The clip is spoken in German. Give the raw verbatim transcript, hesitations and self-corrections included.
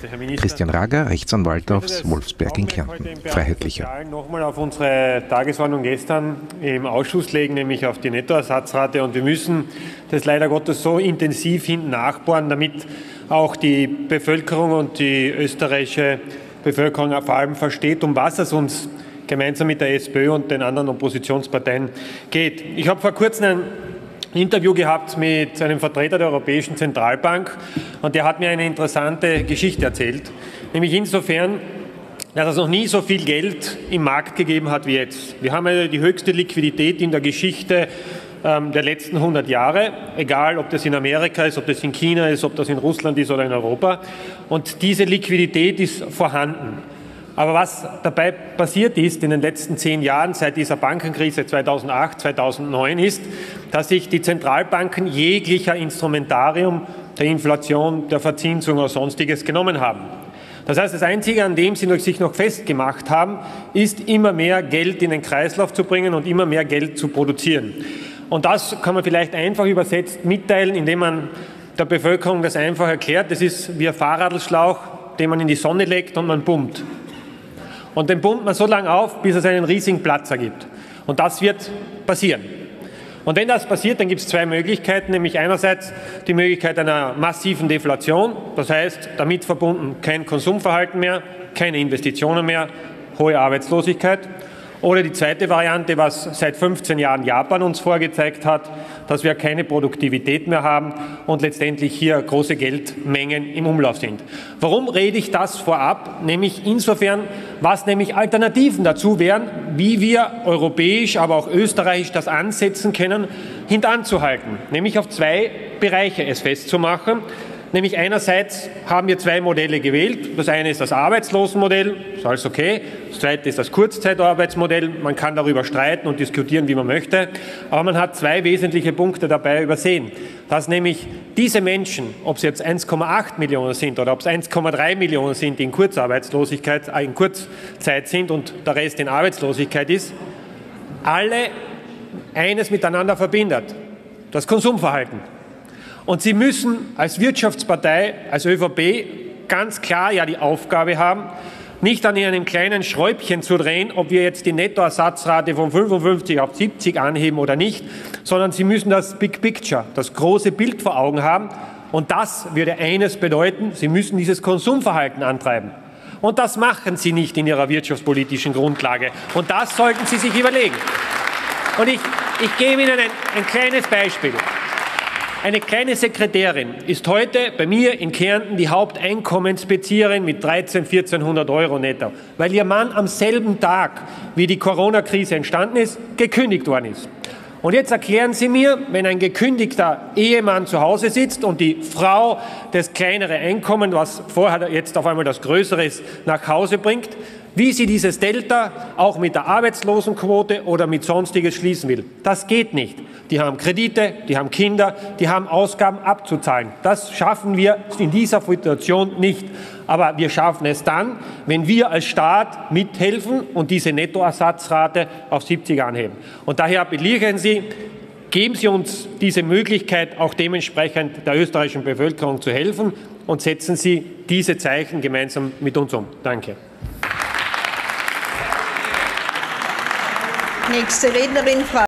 Christian Rager, Rechtsanwalt aus Wolfsberg in Kärnten, Freiheitlicher. Nochmal auf unsere Tagesordnung gestern im Ausschuss legen, nämlich auf die Nettoersatzrate. Und wir müssen das leider Gottes so intensiv hinten nachbohren, damit auch die Bevölkerung und die österreichische Bevölkerung vor allem versteht, um was es uns gemeinsam mit der SPÖ und den anderen Oppositionsparteien geht. Ich habe vor kurzem ein Interview gehabt mit einem Vertreter der Europäischen Zentralbank und der hat mir eine interessante Geschichte erzählt, nämlich insofern, dass es noch nie so viel Geld im Markt gegeben hat wie jetzt. Wir haben die höchste Liquidität in der Geschichte ähm, der letzten hundert Jahre, egal ob das in Amerika ist, ob das in China ist, ob das in Russland ist oder in Europa. Und diese Liquidität ist vorhanden. Aber was dabei passiert ist in den letzten zehn Jahren seit dieser Bankenkrise zweitausendacht, zweitausendneun ist, dass sich die Zentralbanken jeglicher Instrumentarium der Inflation, der Verzinsung oder Sonstiges genommen haben. Das heißt, das Einzige, an dem sie sich noch festgemacht haben, ist, immer mehr Geld in den Kreislauf zu bringen und immer mehr Geld zu produzieren. Und das kann man vielleicht einfach übersetzt mitteilen, indem man der Bevölkerung das einfach erklärt. Das ist wie ein Fahrradschlauch, den man in die Sonne legt und man pumpt. Und den pumpt man so lange auf, bis es einen riesigen Platz ergibt. Und das wird passieren. Und wenn das passiert, dann gibt es zwei Möglichkeiten, nämlich einerseits die Möglichkeit einer massiven Deflation, das heißt, damit verbunden kein Konsumverhalten mehr, keine Investitionen mehr, hohe Arbeitslosigkeit. Oder die zweite Variante, was seit fünfzehn Jahren Japan uns vorgezeigt hat, dass wir keine Produktivität mehr haben und letztendlich hier große Geldmengen im Umlauf sind. Warum rede ich das vorab? Nämlich insofern, was nämlich Alternativen dazu wären, wie wir europäisch, aber auch österreichisch das ansetzen können, hintanzuhalten. Nämlich auf zwei Bereiche es festzumachen. Nämlich einerseits haben wir zwei Modelle gewählt. Das eine ist das Arbeitslosenmodell, ist alles okay. Das zweite ist das Kurzzeitarbeitsmodell. Man kann darüber streiten und diskutieren, wie man möchte. Aber man hat zwei wesentliche Punkte dabei übersehen. Dass nämlich diese Menschen, ob es jetzt eins Komma acht Millionen sind oder ob es eins Komma drei Millionen sind, die in Kurzarbeitslosigkeit, in Kurzzeit sind und der Rest in Arbeitslosigkeit ist, alle eines miteinander verbindet: das Konsumverhalten. Und Sie müssen als Wirtschaftspartei, als ÖVP ganz klar ja die Aufgabe haben, nicht an einem kleinen Schräubchen zu drehen, ob wir jetzt die Nettoersatzrate von fünfundfünfzig auf siebzig anheben oder nicht, sondern Sie müssen das Big Picture, das große Bild vor Augen haben. Und das würde eines bedeuten: Sie müssen dieses Konsumverhalten antreiben. Und das machen Sie nicht in Ihrer wirtschaftspolitischen Grundlage. Und das sollten Sie sich überlegen. Und ich, ich gebe Ihnen ein, ein kleines Beispiel. Eine kleine Sekretärin ist heute bei mir in Kärnten die Haupteinkommensbezieherin mit dreizehnhundert, vierzehnhundert Euro netto, weil ihr Mann am selben Tag, wie die Corona-Krise entstanden ist, gekündigt worden ist. Und jetzt erklären Sie mir, wenn ein gekündigter Ehemann zu Hause sitzt und die Frau das kleinere Einkommen, was vorher jetzt auf einmal das größere ist, nach Hause bringt, wie sie dieses Delta auch mit der Arbeitslosenquote oder mit Sonstiges schließen will. Das geht nicht. Die haben Kredite, die haben Kinder, die haben Ausgaben abzuzahlen. Das schaffen wir in dieser Situation nicht. Aber wir schaffen es dann, wenn wir als Staat mithelfen und diese Nettoersatzrate auf siebzig anheben. Und daher appellieren Sie, geben Sie uns diese Möglichkeit, auch dementsprechend der österreichischen Bevölkerung zu helfen, und setzen Sie diese Zeichen gemeinsam mit uns um. Danke. Nächste Rednerin, Frau